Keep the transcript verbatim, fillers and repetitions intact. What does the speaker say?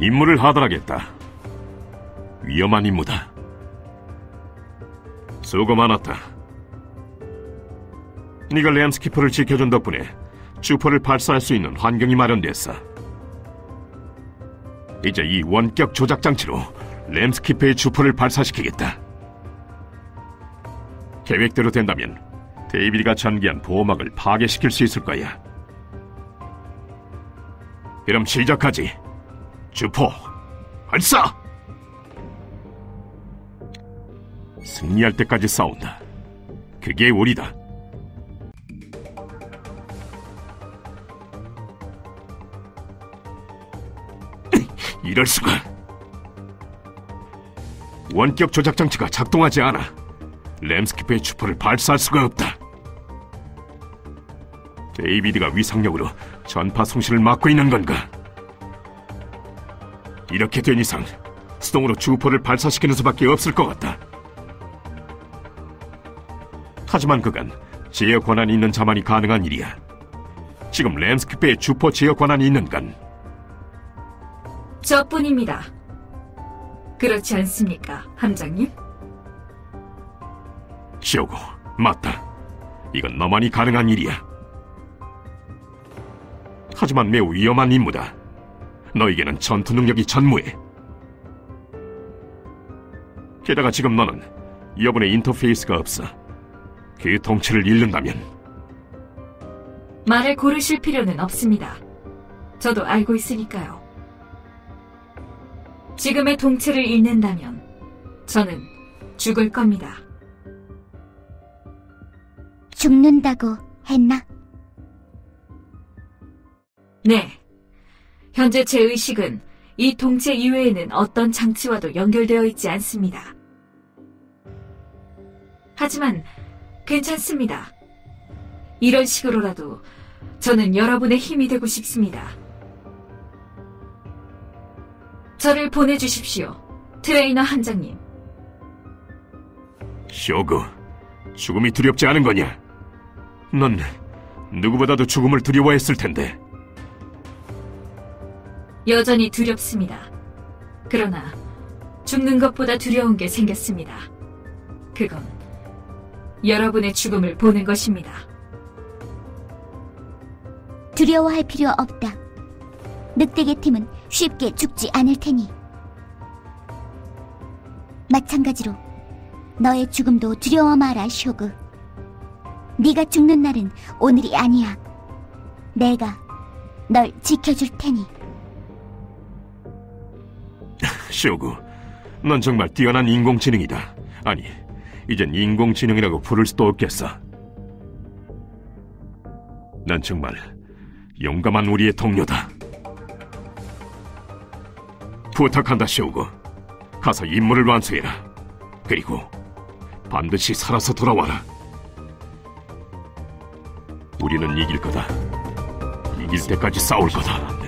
임무를 하달하겠다. 위험한 임무다. 수고 많았다. 네가 램스키퍼를 지켜준 덕분에 주포를 발사할 수 있는 환경이 마련됐어. 이제 이 원격 조작 장치로 램스키퍼의 주포를 발사시키겠다. 계획대로 된다면 데이비드가 전개한 보호막을 파괴시킬 수 있을 거야. 그럼 시작하지. 주포 발사! 승리할 때까지 싸운다. 그게 우리다. 이럴 수가. 원격 조작 장치가 작동하지 않아. 램스키퍼의 주포를 발사할 수가 없다. 데이비드가 위상력으로 전파 송신을 막고 있는 건가? 이렇게 된 이상 수동으로 주포를 발사시키는 수밖에 없을 것 같다. 하지만 그건 제어 권한이 있는 자만이 가능한 일이야. 지금 램스키퍼의 주포 제어 권한이 있는 건 저뿐입니다. 그렇지 않습니까, 함장님? 시오고, 맞다. 이건 너만이 가능한 일이야. 하지만 매우 위험한 임무다. 너에게는 전투 능력이 전무해. 게다가 지금 너는 여분의 인터페이스가 없어. 그 통치를 잃는다면 말을 고르실 필요는 없습니다. 저도 알고 있으니까요. 지금의 동체를 잃는다면 저는 죽을 겁니다. 죽는다고 했나? 네. 현재 제 의식은 이 동체 이외에는 어떤 장치와도 연결되어 있지 않습니다. 하지만 괜찮습니다. 이런 식으로라도 저는 여러분의 힘이 되고 싶습니다. 저를 보내주십시오, 트레이너 함장님. 쇼구, 죽음이 두렵지 않은 거냐? 넌 누구보다도 죽음을 두려워했을 텐데. 여전히 두렵습니다. 그러나 죽는 것보다 두려운 게 생겼습니다. 그건 여러분의 죽음을 보는 것입니다. 두려워할 필요 없다. 늑대계 팀은 쉽게 죽지 않을 테니. 마찬가지로 너의 죽음도 두려워 마라, 쇼그. 네가 죽는 날은 오늘이 아니야. 내가 널 지켜줄 테니. 쇼구, 넌 정말 뛰어난 인공지능이다. 아니, 이젠 인공지능이라고 부를 수도 없겠어. 난 정말 용감한 우리의 동료다. 부탁한다, 쇼구. 가서 임무를 완수해라. 그리고 반드시 살아서 돌아와라. 우리는 이길 거다. 이길 때까지 싸울 거다.